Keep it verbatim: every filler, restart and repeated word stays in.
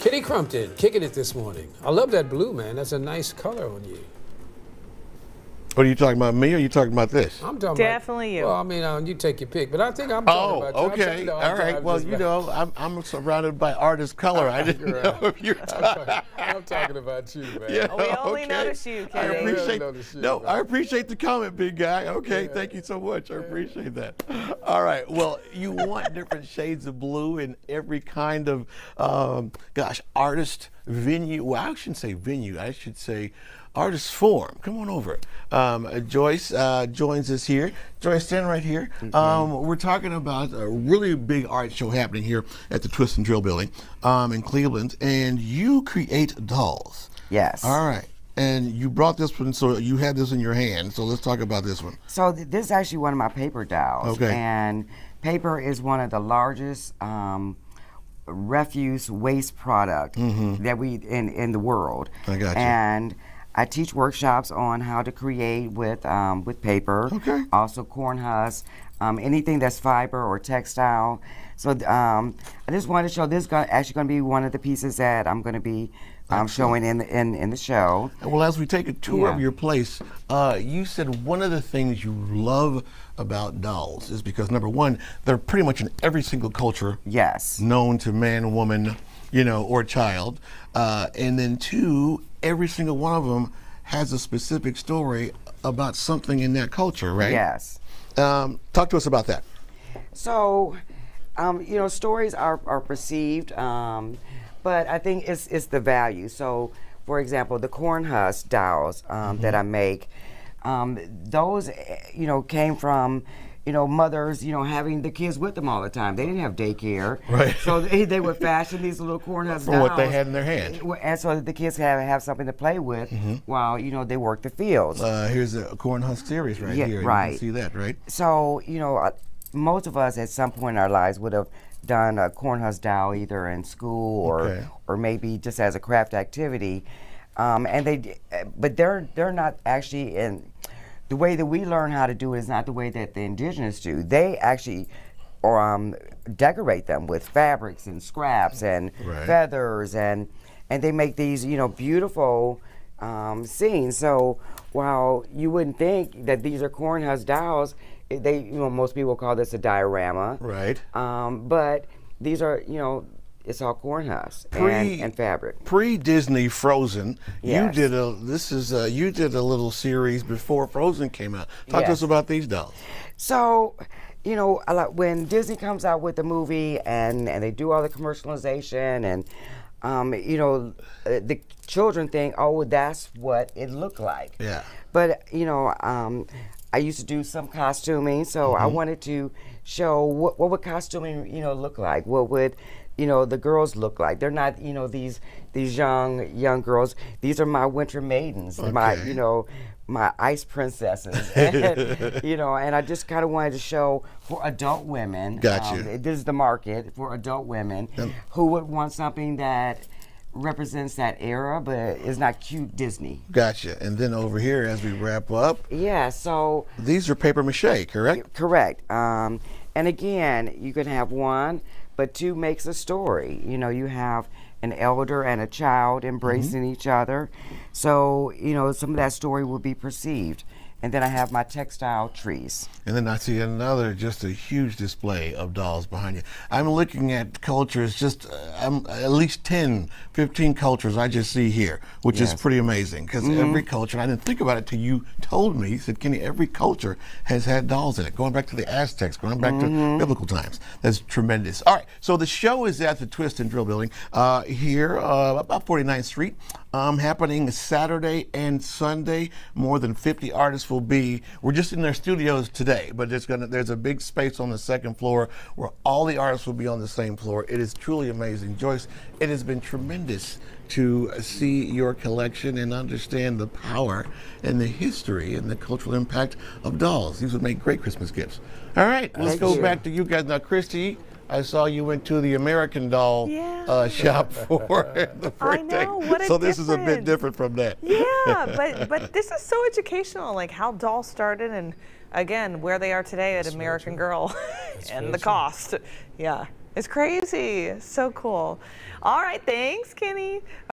Kitty Crumpton, kicking it this morning. I love that blue, man. That's a nice color on you. What are you talking about, me, or are you talking about this? I'm talking Definitely about, you. Well, I mean, uh, you take your pick, but I think I'm talking Oh, about you. okay. You know, All right. Well, you know, I'm, I'm surrounded by artist color. I didn't know if you're talking. I'm talking about you, man. Yeah, We only okay. notice you, I Kenny. appreciate, notice you, no, man. I appreciate the comment, big guy. Okay, Yeah. thank you so much. I appreciate that. All right. Well, you want different shades of blue in every kind of, um, gosh, artist venue. Well, I shouldn't say venue. I should say artist form. Come on over. Um, uh, Joyce uh, joins us here. Joyce, stand right here. Mm-hmm. Um, we're talking about a really big art show happening here at the Twist and Drill Building um, in Cleveland, and you create dolls. Yes. All right. And you brought this one, so you had this in your hand. So let's talk about this one. So th- this is actually one of my paper dolls. Okay. And paper is one of the largest um, refuse waste product that we in in the world. I got you. And I teach workshops on how to create with um, with paper. Okay. Also corn husks, um, anything that's fiber or textile. So um, I just wanted to show this is gonna, actually going to be one of the pieces that I'm going to be um, showing in the, in in the show. Well, as we take a tour Yeah. of your place, uh, you said one of the things you love about dolls is because, number one, they're pretty much in every single culture Yes. known to man, woman, you know, or child. Uh, and then two, every single one of them has a specific story about something in that culture, right? Yes. Um, talk to us about that. So, um, you know, stories are, are perceived, um, but I think it's it's the value. So, for example, the corn husk dolls um, that I make, um, those, eh, you know, came from, you know, mothers, you know, having the kids with them all the time. They didn't have daycare. Right. So they, they would fashion these little corn husk For dolls. what they had in their hand. And so that the kids could have, have something to play with while, you know, they work the fields. Uh, here's a corn husk series right Yeah, here. You right. can see that, right? So, you know, uh, most of us at some point in our lives would have done a corn husk doll either in school or Okay. or maybe just as a craft activity. Um, and they, d- uh, but they're they're not actually in the way that we learn how to do it is not the way that the indigenous do. They actually or um, decorate them with fabrics and scraps and Right. feathers and and they make these, you know, beautiful um, scenes. So while you wouldn't think that these are corn husk dolls, it- they, you know, most people call this a diorama. Right. Um, but these are, you know, it's all corn husks Pre- and, and fabric. Pre-Disney Frozen, Yes. you did a this is a, you did a little series before Frozen came out. Talk to us Yes. about these dolls. So, you know, a lot, when Disney comes out with the movie and, and they do all the commercialization and, um, you know, uh, the children think, oh, that's what it looked like. Yeah. But, you know, um, I used to do some costuming, so I wanted to show what, what would costuming, you know, look like. What would, you know, the girls look like. They're not, you know, these these young young girls. These are my winter maidens, my, Okay. you know, my ice princesses. And, you know, and I just kind of wanted to show for adult women. Gotcha. Um, this is the market for adult women who would want something that represents that era, but is not cute Disney. Gotcha. And then over here, as we wrap up, Yeah, so these are paper mache, correct? correct. Um, and again, you can have one, but two makes a story. You know, you have an elder and a child embracing each other. So, you know, some of that story will be perceived. And then I have my textile trees. And then I see another, just a huge display of dolls behind you. I'm looking at cultures, just uh, I'm, at least ten, fifteen cultures I just see here, which is Yes. pretty amazing because every culture, I didn't think about it till you told me, you said, Kenny, every culture has had dolls in it, going back to the Aztecs, going back to biblical times. That's tremendous. All right, so the show is at the Twist and Drill Building uh, here, uh, about forty-ninth Street, um, happening Saturday and Sunday. More than fifty artists will be. We're just in their studios today, but there's gonna there's a big space on the second floor where all the artists will be on the same floor. It is truly amazing. Joyce, it has been tremendous to see your collection and understand the power and the history and the cultural impact of dolls. These would make great Christmas gifts. All right, let's Thank go you. back to you guys now. Christy, I saw you went to the American Doll Yeah. uh, shop for the I birthday. know, what a so this is a bit difference. different from that. Yeah, but but this is so educational, like how dolls started and again where they are today at American Girl and very the true. cost. Yeah. It's crazy. So cool. All right, thanks, Kenny.